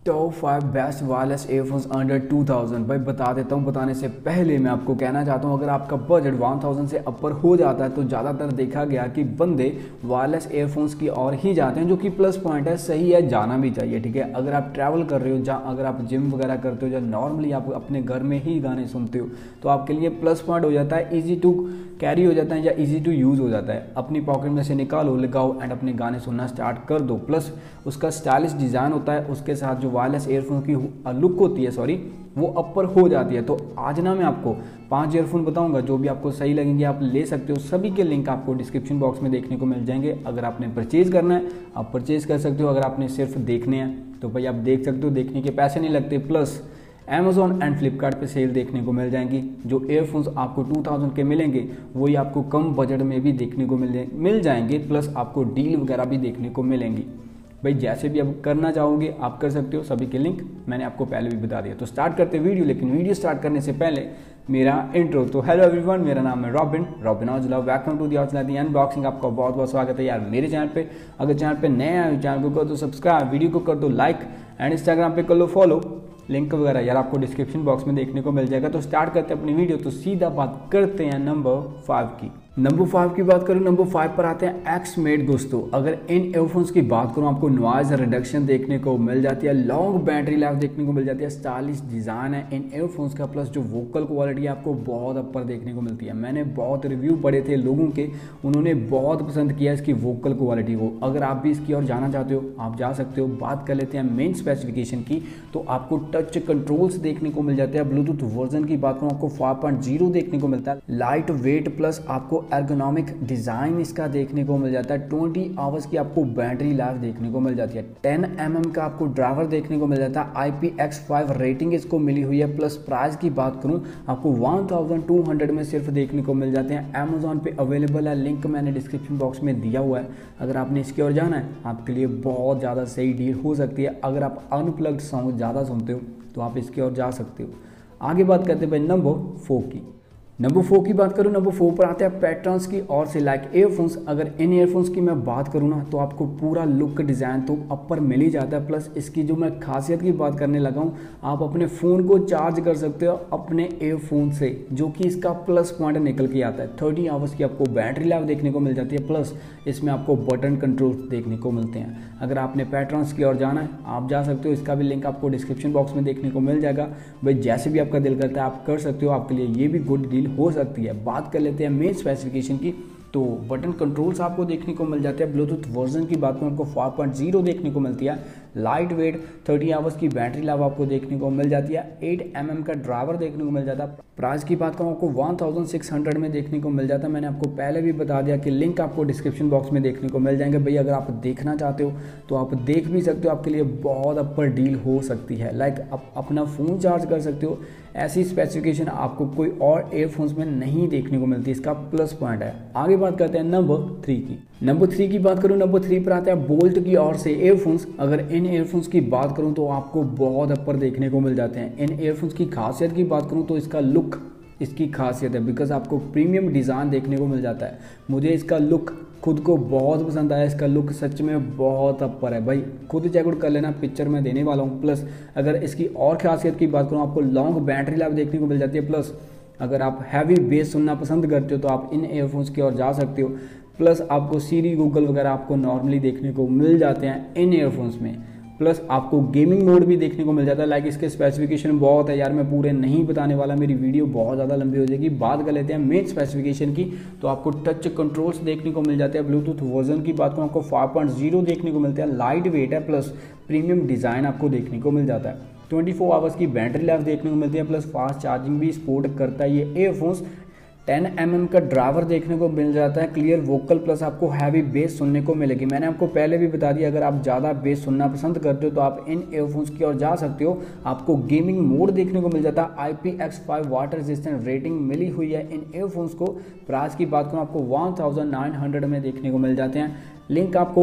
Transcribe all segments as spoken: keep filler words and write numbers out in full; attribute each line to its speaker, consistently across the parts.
Speaker 1: Top five best wireless earphones under two thousand. भाई बता देता हूँ, बताने से पहले मैं आपको कहना चाहता हूँ, अगर आपका बजट वन थाउजेंड से अपर हो जाता है तो ज़्यादातर देखा गया कि बंदे वायरलेस ईयरफोन्स की ओर ही जाते हैं, जो कि प्लस पॉइंट है, सही है, जाना भी चाहिए। ठीक है, अगर आप ट्रैवल कर रहे हो, जहाँ अगर आप जिम वगैरह करते हो, या नॉर्मली आप अपने घर में ही गाने सुनते हो, तो आपके लिए प्लस पॉइंट हो जाता है, ईजी टू कैरी हो जाता है या इजी टू यूज़ हो जाता है। अपनी पॉकेट में से निकालो, लगाओ एंड अपने गाने सुनना स्टार्ट कर दो। प्लस उसका स्टाइलिश डिज़ाइन होता है, उसके साथ जो वायरलेस ईयरफोन की लुक होती है, सॉरी, वो अपर हो जाती है। तो आज ना मैं आपको पांच ईयरफोन बताऊंगा, जो भी आपको सही लगेंगे आप ले सकते हो। सभी के लिंक आपको डिस्क्रिप्शन बॉक्स में देखने को मिल जाएंगे। अगर आपने परचेज़ करना है आप परचेज़ कर सकते हो, अगर आपने सिर्फ देखने हैं तो भाई आप देख सकते हो, देखने के पैसे नहीं लगते। प्लस अमेज़ॉन एंड फ्लिपकार्ट पे सेल देखने को मिल जाएंगी। जो ईयरफोन्स आपको टू थाउजेंड के मिलेंगे वही आपको कम बजट में भी देखने को मिल मिल जाएंगे। प्लस आपको डील वगैरह भी देखने को मिलेंगी। भाई जैसे भी आप करना चाहोगे आप कर सकते हो, सभी के लिंक मैंने आपको पहले भी बता दिया। तो स्टार्ट करते वीडियो, लेकिन वीडियो स्टार्ट करने से पहले मेरा इंट्रो। तो हेलो एवरीवन, मेरा नाम है Robin Robin Aujla. Welcome to the Aujla दी अनबॉक्सिंग। आपका बहुत बहुत स्वागत है यार मेरे चैनल पे। अगर चैनल पे नए आए, चैनल को कर दो सब्सक्राइब, वीडियो को कर दो लाइक एंड इंस्टाग्राम पे कर लो फॉलो। लिंक वगैरह यार आपको डिस्क्रिप्शन बॉक्स में देखने को मिल जाएगा। तो स्टार्ट करते हैं अपनी वीडियो। तो सीधा बात करते हैं नंबर फाइव की। नंबर फाइव की बात करूँ, नंबर फाइव पर आते हैं एक्स मेड दोस्तों। अगर इन ईयरफोन्स की बात करूँ, आपको नॉइज रिडक्शन देखने को मिल जाती है, लॉन्ग बैटरी लाइफ देखने को मिल जाती है, स्टाइलिश डिज़ाइन है इन ईयरफोन्स का। प्लस जो वोकल क्वालिटी है आपको बहुत अपर देखने को मिलती है। मैंने बहुत रिव्यू पढ़े थे लोगों के, उन्होंने बहुत पसंद किया इसकी वोकल क्वालिटी को। अगर आप भी इसकी ओर जाना चाहते हो आप जा सकते हो। बात कर लेते हैं मेन स्पेसिफिकेशन की, तो आपको टच कंट्रोल्स देखने को मिल जाते हैं। ब्लूटूथ वर्जन की बात करूँ आपको फाइव पॉइंट ज़ीरो देखने को मिलता है, लाइट वेट, प्लस आपको एर्गोनॉमिक डिजाइन इसका देखने को मिल जाता है। ट्वेंटी आवर्स की आपको बैटरी लाइफ देखने को मिल जाती है। टेन एम एम का आपको ड्राइवर देखने को मिल जाता है। I P X five rating इसको मिली हुई है। प्लस प्राइस की बात करूं आपको वन थाउजेंड टू हंड्रेड में सिर्फ देखने को मिल जाते हैं। अमेजॉन पे अवेलेबल है, लिंक मैंने डिस्क्रिप्शन बॉक्स में दिया हुआ है। अगर आपने इसकी ओर जाना है आपके लिए बहुत ज़्यादा सही डील हो सकती है। अगर आप अनप्लग्ड सॉन्ग ज़्यादा सुनते हो तो आप इसकी ओर जा सकते हो। आगे बात करते हैं भाई नंबर फोर की। नंबर फोर की बात करूँ, नंबर फोर पर आते हैं पैटर्न्स की ओर से लाइक ईयरफोन्स। अगर इन ईयरफोन्स की मैं बात करूँ ना, तो आपको पूरा लुक डिज़ाइन तो अपर मिल ही जाता है। प्लस इसकी जो मैं खासियत की बात करने लगा हूँ, आप अपने फ़ोन को चार्ज कर सकते हो अपने ईयरफोन से, जो कि इसका प्लस पॉइंट निकल के आता है। थर्टी आवर्स की आपको बैटरी लाइफ देखने को मिल जाती है। प्लस इसमें आपको बटन कंट्रोल देखने को मिलते हैं। अगर आपने पैटर्न्स की ओर जाना है आप जा सकते हो, इसका भी लिंक आपको डिस्क्रिप्शन बॉक्स में देखने को मिल जाएगा। भाई जैसे भी आपका दिल करता है आप कर सकते हो, आपके लिए ये भी गुड डील हो सकती है। बात कर लेते हैं मेन स्पेसिफिकेशन की, तो बटन कंट्रोल्स आपको देखने को मिल जाते हैं। ब्लूटूथ वर्जन की बात करूँ आपको फाइव पॉइंट ज़ीरो देखने को मिलती है। लाइट वेट, थर्टी आवर्स की बैटरी लाइफ आपको देखने को मिल जाती है। एट एम एम का ड्राइवर देखने को मिल जाता है। प्राइस की बात करूँ आपको वन थाउजेंड सिक्स हंड्रेड में देखने को मिल जाता है। मैंने आपको पहले भी बता दिया कि लिंक आपको डिस्क्रिप्शन बॉक्स में देखने को मिल जाएंगे। भाई अगर आप देखना चाहते हो तो आप देख भी सकते हो, आपके लिए बहुत अपर डील हो सकती है। लाइक आप अपना फ़ोन चार्ज कर सकते हो। ऐसी स्पेसिफिकेशन आपको कोई और ईयरफोन्स में नहीं देखने को मिलती, इसका प्लस पॉइंट है। आगे बात करते हैं नंबर थ्री की। नंबर थ्री की बात करूँ, नंबर थ्री पर आता है बोल्ट की ओर से ईयरफोन्स। अगर इन ईयरफोन्स की बात करूँ तो आपको बहुत अपर देखने को मिल जाते हैं। इन ईयरफोन्स की खासियत की बात करूँ तो इसका लुक इसकी खासियत है, बिकॉज आपको प्रीमियम डिज़ाइन देखने को मिल जाता है। मुझे इसका लुक खुद को बहुत पसंद आया। इसका लुक सच में बहुत अपर है। भाई खुद चेकआउट कर लेना, पिक्चर में देने वाला हूँ। प्लस अगर इसकी और खासियत की बात करूँ, आपको लॉन्ग बैटरी लाइफ देखने को मिल जाती है। प्लस अगर आप हैवी बेस सुनना पसंद करते हो तो आप इन ईयरफोन्स की ओर जा सकते हो। प्लस आपको सीरी, गूगल वगैरह आपको नॉर्मली देखने को मिल जाते हैं इन ईयरफोन्स में। प्लस आपको गेमिंग मोड भी देखने को मिल जाता है। लाइक इसके स्पेसिफिकेशन बहुत है यार, मैं पूरे नहीं बताने वाला, मेरी वीडियो बहुत ज़्यादा लंबी हो जाएगी। बात कर लेते हैं मेन स्पेसिफिकेशन की, तो आपको टच कंट्रोल्स देखने को मिल जाते हैं। ब्लूटूथ वर्जन की बात करूँ आपको फाइव पॉइंट ज़ीरो देखने को मिलता है। लाइट वेट है, प्लस प्रीमियम डिज़ाइन आपको देखने को मिल जाता है। ट्वेंटी फोर आवर्स की बैटरी लाइफ देखने को मिलती है। प्लस फास्ट चार्जिंग भी सपोर्ट करता है ये ईयरफोन्स। टेन एम एम का ड्राइवर देखने को मिल जाता है। क्लियर वोकल, प्लस आपको हैवी बेस सुनने को मिलेगी। मैंने आपको पहले भी बता दिया, अगर आप ज़्यादा बेस सुनना पसंद करते हो तो आप इन ईयरफोन्स की ओर जा सकते हो। आपको गेमिंग मोड देखने को मिल जाता है। I P X five water resistant rating मिली हुई है इन ईयरफोन्स को। प्राइस की बात करूँ आपको वन थाउजेंड नाइन हंड्रेड में देखने को मिल जाते हैं। लिंक आपको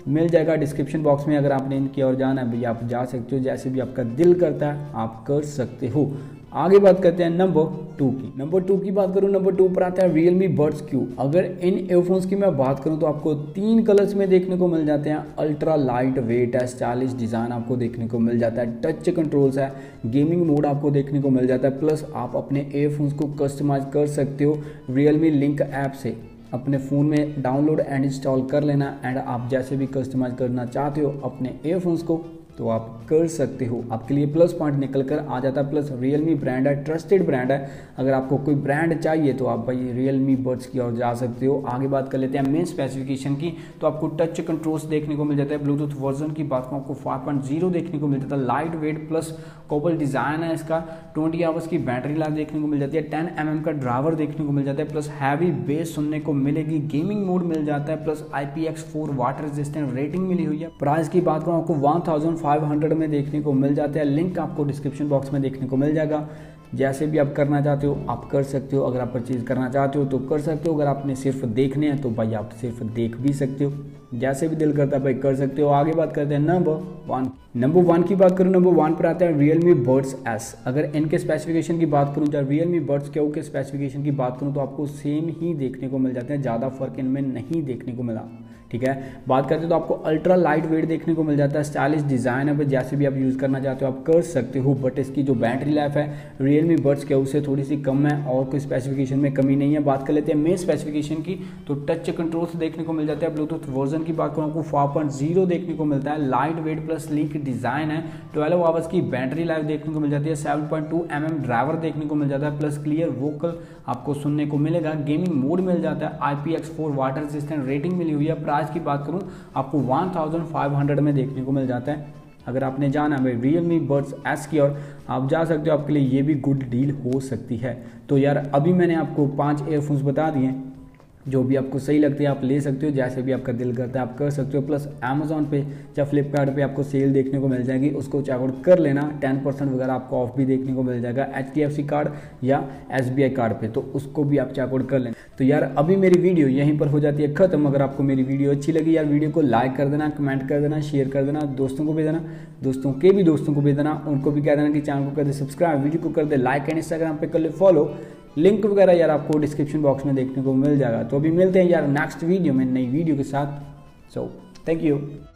Speaker 1: मिल जाएगा डिस्क्रिप्शन बॉक्स में। अगर आपने इनकी और जाना है भैया आप जा सकते हो, जैसे भी आपका दिल करता है आप कर सकते हो। आगे बात करते हैं नंबर टू की। नंबर टू की बात करूं, नंबर टू पर आता है Realme Buds Q। अगर इन ईयरफोन्स की मैं बात करूं तो आपको तीन कलर्स में देखने को मिल जाते हैं। अल्ट्रा लाइट वेट है, स्टाइलिश डिज़ाइन आपको देखने को मिल जाता है, टच कंट्रोल्स है, गेमिंग मोड आपको देखने को मिल जाता है, प्लस आप अपने ईयरफोन्स को कस्टमाइज कर सकते हो Realme लिंक ऐप से। अपने फ़ोन में डाउनलोड एंड इंस्टॉल कर लेना एंड आप जैसे भी कस्टमाइज करना चाहते हो अपने ईयरफोन्स को तो आप कर सकते हो। आपके लिए प्लस पॉइंट निकल कर आ जाता है। प्लस Realme ब्रांड है, ट्रस्टेड ब्रांड है। अगर आपको कोई ब्रांड चाहिए तो आप भाई Realme Buds की ओर जा सकते हो। आगे बात कर लेते हैं मेन स्पेसिफिकेशन की। तो आपको टच कंट्रोल्स देखने को मिल जाता है। ब्लूटूथ वर्जन की बात करूँ आपको फाइव पॉइंट ज़ीरो देखने को मिल जाता है। लाइट वेट प्लस कोबल डिज़ाइन है इसका। ट्वेंटी आवर्स की बैटरी लाइफ देखने को मिल जाती है। टेन एम एम का ड्राइवर देखने को मिल जाता है। प्लस हैवी बेस सुनने को मिलेगी। गेमिंग मोड मिल जाता है। Plus I P X four water resistant rating मिली हुई है। प्राइस की बात करूँ आपको वन थाउजेंड फाइव हंड्रेड में देखने को मिल जाता है। लिंक आपको डिस्क्रिप्शन बॉक्स में देखने को मिल जाएगा। जैसे भी आप करना चाहते हो आप कर सकते हो। अगर आप परचेज करना चाहते हो तो कर सकते हो। अगर आपने सिर्फ देखने हैं तो भाई आप सिर्फ देख भी सकते हो। जैसे भी दिल करता है भाई कर सकते हो। आगे बात करते हैं नंबर वन। नंबर वन की बात करूँ, नंबर वन पर आता है Realme Buds S। अगर इनके स्पेसिफिकेशन की बात करूँ या Realme Buds Q के स्पेसिफिकेशन की बात करूँ तो आपको सेम ही देखने को मिल जाते हैं। ज़्यादा फर्क इनमें नहीं देखने को मिला। ठीक है, बात करते हैं तो आपको अल्ट्रा लाइट वेट देखने को मिल जाता है। स्टाइलिश डिज़ाइन है, जैसे भी आप यूज़ करना चाहते हो आप कर सकते हो। बट इसकी जो बैटरी लाइफ है Realme Buds Q से थोड़ी सी कम है और कोई स्पेसिफिकेशन में कमी नहीं है। बात कर लेते हैं मेन स्पेसिफिकेशन की। तो टच कंट्रोल्स देखने को मिल जाता है। ब्लूटूथ वर्जन की बात करूँ आपको फाइव पॉइंट ज़ीरो देखने को मिलता है। Light weight plus sleek design है। ट्वेल्व आवर्स की बैटरी लाइफ देखने को मिल जाती है। Seven point two M M driver देखने को मिल जाता है। प्लस क्लियर वोकल आपको सुनने को मिलेगा। गेमिंग मोड मिल जाता है। I P X four water resistant rating मिली हुई है। प्राइस की बात करूँ आपको वन थाउजेंड फाइव हंड्रेड में देखने को मिल जाता है। अगर आपने जाना है Realme Buds S की और आप जा सकते हो, आपके लिए ये भी गुड डील हो सकती है। तो यार अभी मैंने आपको पांच ईयरफोन्स बता दिए, जो भी आपको सही लगते हैं आप ले सकते हो। जैसे भी आपका दिल करता है आप कर सकते हो। प्लस अमेजोन पे या फ्लिपकार्ट पे आपको सेल देखने को मिल जाएगी, उसको चेकआउट कर लेना। टेन परसेंट वगैरह आपको ऑफ भी देखने को मिल जाएगा H D F C card या एस बी आई कार्ड पे, तो उसको भी आप चेकआउट कर लेना। तो यार अभी मेरी वीडियो यहीं पर हो जाती है ख़त्म। अगर आपको मेरी वीडियो अच्छी लगी यार वीडियो को लाइक कर देना, कमेंट कर देना, शेयर कर देना, दोस्तों को भी देना, दोस्तों के भी दोस्तों को भी देना। उनको भी कह देना कि चैनल को कर दे सब्सक्राइब, वीडियो को कर दे लाइक एंड इंस्टाग्राम पे कर ले फॉलो। लिंक वगैरह यार आपको डिस्क्रिप्शन बॉक्स में देखने को मिल जाएगा। तो अभी मिलते हैं यार नेक्स्ट वीडियो में नई वीडियो के साथ। So thank you.